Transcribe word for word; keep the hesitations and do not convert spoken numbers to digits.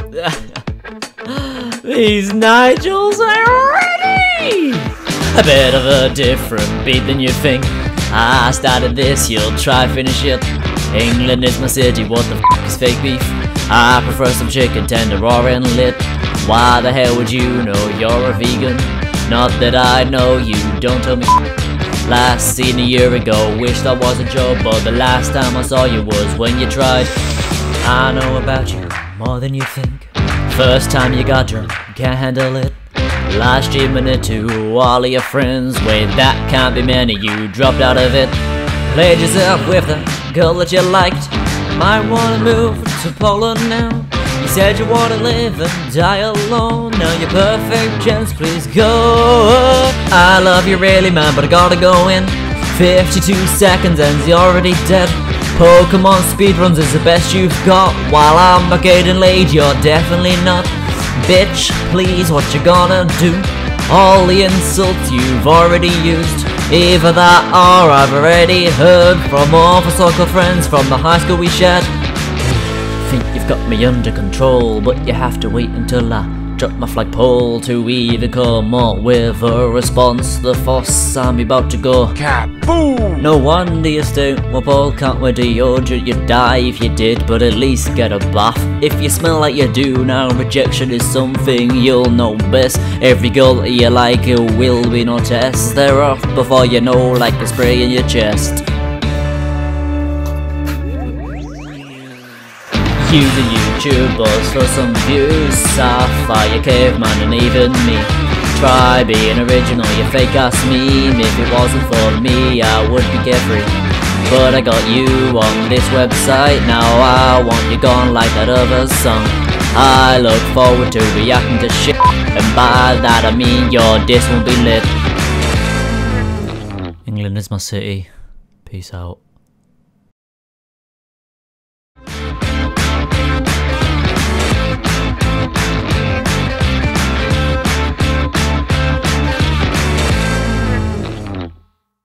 These Nigels are ready! A bit of a different beat than you think. I started this, you'll try finish it. England is my city, what the f is fake beef? I prefer some chicken tender raw and lit. Why the hell would you know you're a vegan? Not that I know you, don't tell me. Last seen a year ago, wish that was a joke, but the last time I saw you was when you tried. I know about you more than you think. First time you got drunk, can't handle it. Last year minute to all of your friends. Wait, that can't be many, you dropped out of it. Played yourself with the girl that you liked. Might wanna move to Poland now. You said you wanna live and die alone. Now you're perfect chance, please go. I love you really man, but I gotta go in. Fifty-two seconds and you're already dead. Pokemon speedruns is the best you've got. While I'm not getting laid, you're definitely not. Bitch, please, what you gonna do? All the insults you've already used. Either that or I've already heard from all the so-called friends from the high school we shared. Think you've got me under control, but you have to wait until I drop my flagpole to even come up with a response. The fuss, I'm about to go kaboom! No wonder you stink, well Paul can't wear deodorant. You'd die if you did, but at least get a bath. If you smell like you do now, rejection is something you'll know best. Every girl that you like, it will be no test. They're off before you know, like the spray in your chest. Using YouTubers for some views, Sapphire, Caveman and even me. Try being original, you fake ass meme. If it wasn't for me, I would be carefree. But I got you on this website, now I want you gone like that other song. I look forward to reacting to shit, and by that I mean your diss won't be lit. England is my city, peace out.